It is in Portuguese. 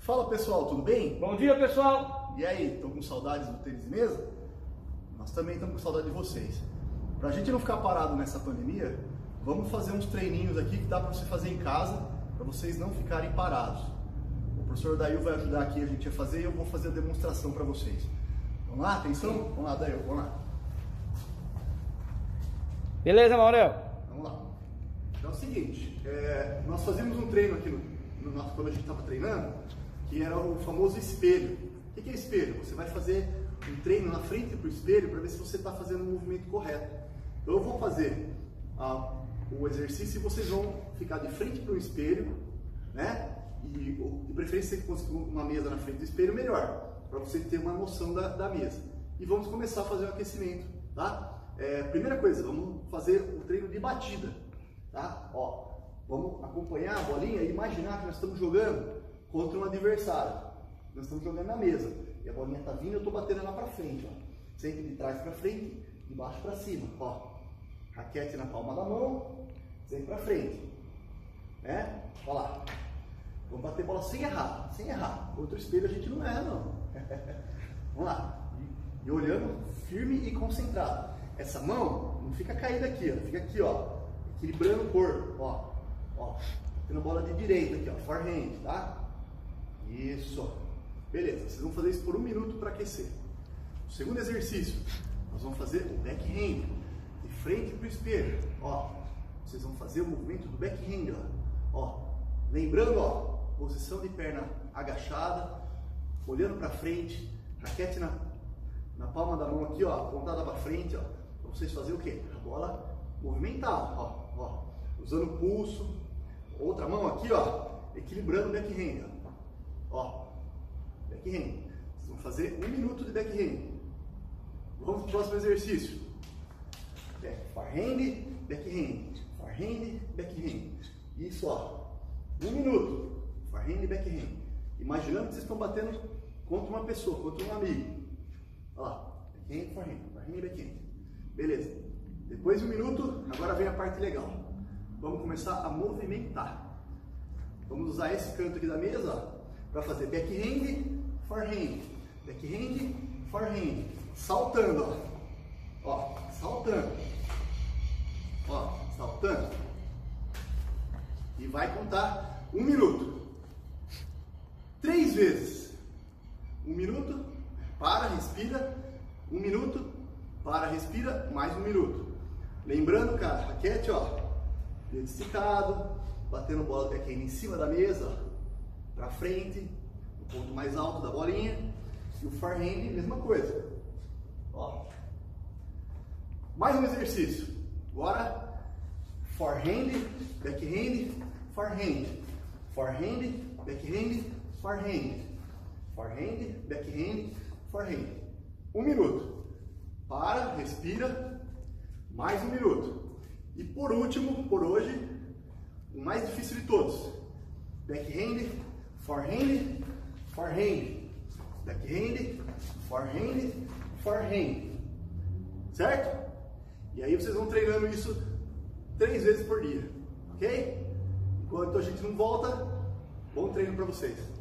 Fala pessoal, tudo bem? Bom dia, pessoal! E aí, estão com saudades do tênis de mesa? Nós também estamos com saudade de vocês. Para a gente não ficar parado nessa pandemia, vamos fazer uns treininhos aqui que dá para você fazer em casa, para vocês não ficarem parados. O professor Dail vai ajudar aqui a gente a fazer e eu vou fazer a demonstração para vocês. Vamos lá? Atenção? Vamos lá, Dail, vamos lá. Beleza, Maurel? Vamos lá. Então é o seguinte, nós fazíamos um treino aqui no nosso, quando a gente estava treinando, que era o famoso espelho. O que é espelho? Você vai fazer um treino na frente para o espelho para ver se você está fazendo o movimento correto. Então eu vou fazer o exercício e vocês vão ficar de frente para o espelho, né? E de preferência se conseguir uma mesa na frente do espelho, melhor, para você ter uma noção da mesa. E vamos começar a fazer o aquecimento, tá? Primeira coisa, vamos fazer o treino de batida, tá? Ó, vamos acompanhar a bolinha e imaginar que nós estamos jogando contra um adversário. Nós estamos jogando na mesa e a bolinha está vindo e eu estou batendo ela para frente, ó. Sempre de trás para frente, de baixo para cima, ó. Raquete na palma da mão, sempre para frente, né? Olha lá. Vamos bater bola sem errar, sem errar. Contra o espelho a gente não erra, não. Vamos lá. E olhando firme e concentrado. Essa mão não fica caída aqui, ó. Fica aqui, ó. Equilibrando o corpo, ó. Ó. Tendo bola de direita aqui, ó. Forehand, tá? Isso. Beleza. Vocês vão fazer isso por 1 minuto para aquecer. O segundo exercício, nós vamos fazer o backhand. De frente para o espelho, ó. Vocês vão fazer o movimento do backhand, ó. Lembrando, ó. Posição de perna agachada, olhando para frente, raquete na palma da mão aqui, ó, apontada para frente, ó, para vocês fazerem o quê? A bola movimentar, ó, usando o pulso, outra mão aqui, ó, equilibrando o backhand, ó, backhand. Vocês vão fazer 1 minuto de backhand. Vamos para o próximo exercício. Forehand, backhand, forehand, backhand. Isso, ó, 1 minuto. Forehand e backhand. Imaginando que vocês estão batendo contra uma pessoa, contra um amigo. Olha lá. Backhand, forehand, forehand e backhand. Beleza. Depois de 1 minuto, agora vem a parte legal. Vamos começar a movimentar. Vamos usar esse canto aqui da mesa para fazer backhand, forehand. Backhand, forehand. Saltando, ó. Ó, saltando. Ó, saltando. E vai contar 1 minuto. 3 vezes. 1 minuto, para, respira. 1 minuto, para, respira, mais 1 minuto. Lembrando, cara, raquete, ó, dedo esticado, batendo bola do backhand em cima da mesa, ó, pra frente, o ponto mais alto da bolinha. E o forehand, mesma coisa. Ó. Mais um exercício. Agora, forehand, backhand, forehand. Forehand, backhand, forehand. Forehand, backhand, forehand. 1 minuto. Para, respira. Mais 1 minuto. E por último, por hoje, o mais difícil de todos. Backhand, forehand, forehand. Backhand, forehand, forehand. Certo? E aí vocês vão treinando isso 3 vezes por dia. Ok? Enquanto a gente não volta, bom treino para vocês.